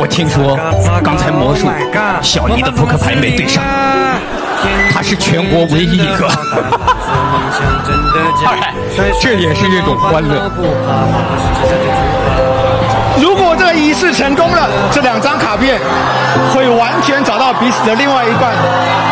听说刚才魔术小丽的扑克牌没对上，她是全国唯一一个。当然，这也是一种欢乐。 如果这个仪式成功了，这2张卡片会完全找到彼此的另外一半。